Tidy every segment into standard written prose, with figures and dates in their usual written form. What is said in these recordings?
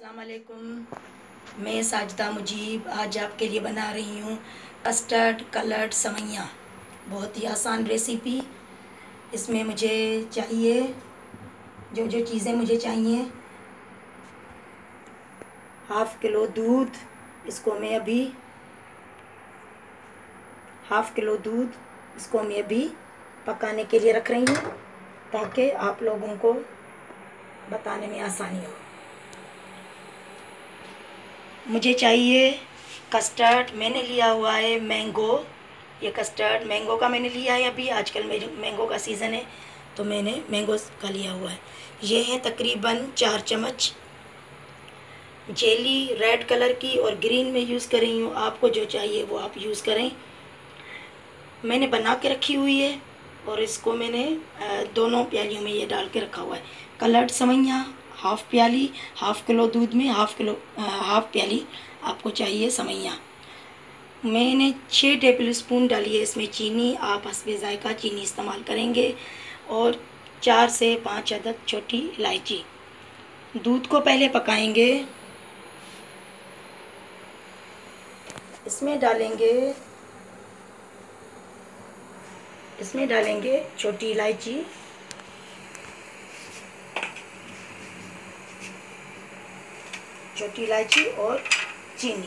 अस्सलाम वालेकुम। मैं साजिदा मुजीब आज आपके लिए बना रही हूँ कस्टर्ड कलर्ड सेवइयाँ। बहुत ही आसान रेसिपी। इसमें मुझे चाहिए जो जो चीज़ें मुझे चाहिए, 1/2 किलो दूध। इसको मैं अभी 1/2 किलो दूध इसको मैं अभी पकाने के लिए रख रही हूँ ताकि आप लोगों को बताने में आसानी हो। मुझे चाहिए कस्टर्ड। मैंने लिया हुआ है मैंगो। ये कस्टर्ड मैंगो का मैंने लिया है। अभी आजकल मेरे मैंगो का सीज़न है तो मैंने मैंगो का लिया हुआ है। ये है तकरीबन 4 चम्मच जेली, रेड कलर की और ग्रीन में यूज़ कर रही हूँ। आपको जो चाहिए वो आप यूज़ करें। मैंने बना के रखी हुई है और इसको मैंने दोनों प्यालियों में ये डाल के रखा हुआ है। कलर्ड सेवइयाँ 1/2 प्याली, 1/2 किलो दूध में 1/2 प्याली आपको चाहिए सेवइयाँ। मैंने 6 टेबलस्पून डाली है इसमें चीनी। आप हस्बे ज़ायका चीनी इस्तेमाल करेंगे और 4 से 5 अदद छोटी इलायची। दूध को पहले पकाएंगे। इसमें डालेंगे छोटी इलायची, और चीनी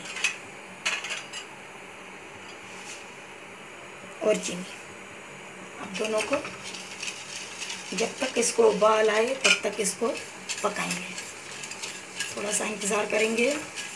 अब दोनों को जब तक इसको उबाल आए तब तक इसको पकाएंगे। थोड़ा सा इंतज़ार करेंगे।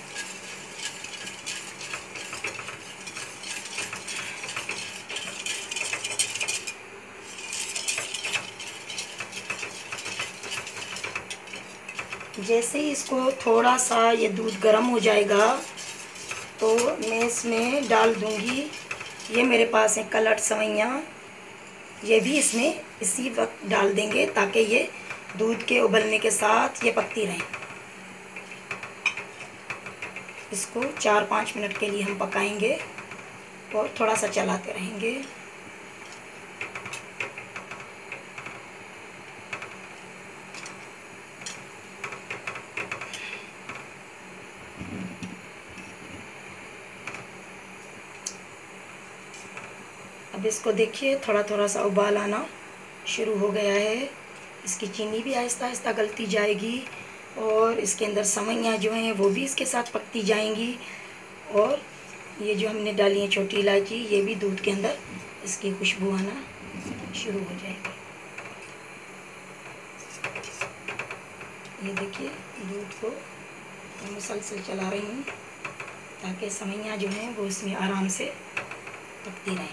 जैसे ही इसको थोड़ा सा ये दूध गर्म हो जाएगा तो मैं इसमें डाल दूंगी, ये मेरे पास है कलर्ड सेवइयाँ। ये भी इसमें इसी वक्त डाल देंगे ताकि ये दूध के उबलने के साथ ये पकती रहें। इसको 4-5 मिनट के लिए हम पकाएंगे और थोड़ा सा चलाते रहेंगे। अब इसको देखिए थोड़ा थोड़ा सा उबाल आना शुरू हो गया है। इसकी चीनी भी आहिस्ता आहिस्ता गलती जाएगी और इसके अंदर सेवइयाँ जो हैं वो भी इसके साथ पकती जाएंगी। और ये जो हमने डाली है छोटी इलायची, ये भी दूध के अंदर इसकी खुशबू आना शुरू हो जाएगी। ये देखिए दूध को मैं मुसलसल चला रही हूँ ताकि सेवइयाँ जो हैं वो इसमें आराम से पकती रहें।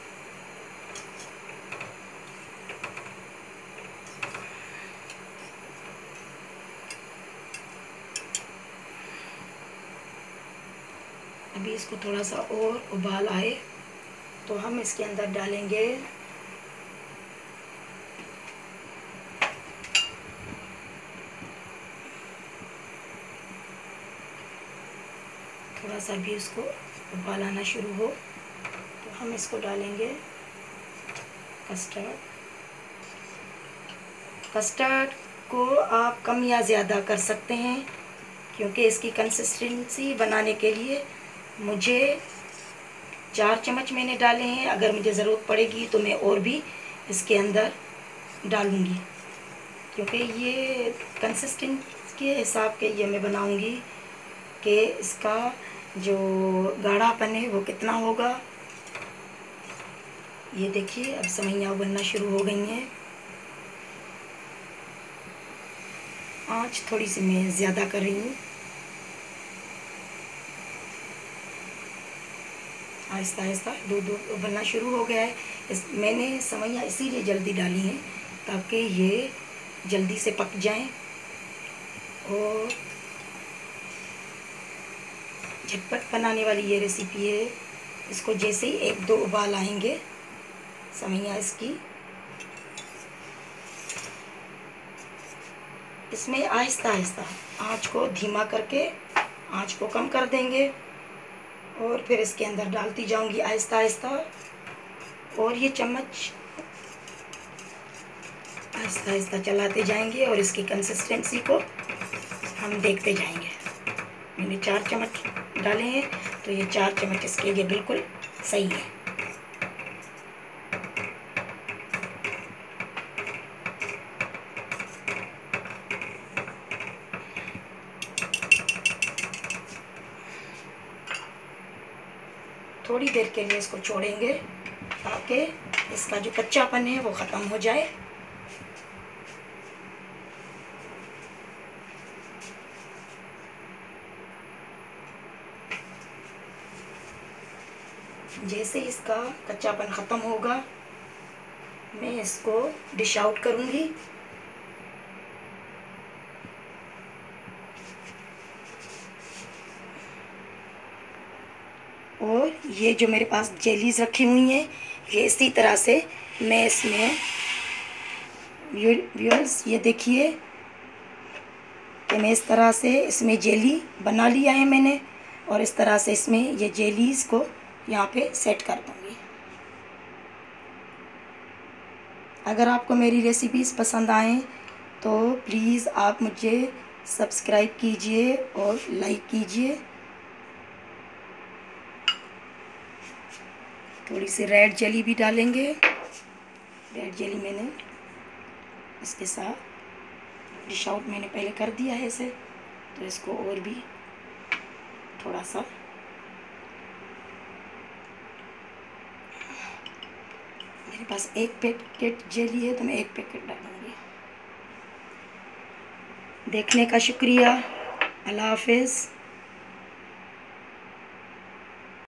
अभी इसको थोड़ा सा और उबाल आए तो हम इसके अंदर डालेंगे थोड़ा सा भी इसको उबाल आना शुरू हो तो हम इसको डालेंगे कस्टर्ड को आप कम या ज़्यादा कर सकते हैं क्योंकि इसकी कंसिस्टेंसी बनाने के लिए मुझे 4 चम्मच मैंने डाले हैं। अगर मुझे ज़रूरत पड़ेगी तो मैं और भी इसके अंदर डालूँगी क्योंकि ये कंसिस्टेंसी के हिसाब के ये मैं बनाऊँगी कि इसका जो गाढ़ापन है वो कितना होगा। ये देखिए अब सेवइयाँ उबलना शुरू हो गई हैं। आँच थोड़ी सी मैं ज़्यादा कर रही हूँ। आहिस्ता आहिस्ता दूध उबलना शुरू हो गया है। मैंने सेवइयाँ इसीलिए जल्दी डाली हैं ताकि ये जल्दी से पक जाएं और झटपट बनाने वाली ये रेसिपी है। इसको जैसे ही 1-2 उबाल आएंगे सेवइयाँ इसमें आहिस्ता आहिस्ता आँच को धीमा करके आँच को कम कर देंगे और फिर इसके अंदर डालती जाऊंगी आहिस्ता आहिस्ता। और ये चम्मच आहिस्ता आहिस्ता चलाते जाएंगे और इसकी कंसिस्टेंसी को हम देखते जाएंगे। मैंने 4 चम्मच डाले हैं, तो ये 4 चम्मच इसके लिए बिल्कुल सही है। थोड़ी देर के लिए इसको छोड़ेंगे ताकि इसका जो कच्चापन है वो ख़त्म हो जाए। जैसे इसका कच्चापन ख़त्म होगा मैं इसको डिश आउट करूँगी। और ये जो मेरे पास जेलीज़ रखी हुई हैं, ये इसी तरह से मैं इसमें व्यूअर्स ये देखिए कि मैं इस तरह से इसमें जेली बना लिया है मैंने, और इस तरह से इसमें ये जेलीज़ को यहाँ पे सेट कर दूँगी। अगर आपको मेरी रेसिपीज़ पसंद आएँ तो प्लीज़ आप मुझे सब्सक्राइब कीजिए और लाइक कीजिए। थोड़ी सी रेड जेली भी डालेंगे। रेड जेली मैंने इसके साथ डिश आउट मैंने पहले कर दिया है इसे, तो इसको और भी थोड़ा सा मेरे पास 1 पैकेट जेली है तो मैं 1 पैकेट डालूँगी। देखने का शुक्रिया। अल्लाह हाफ़िज़।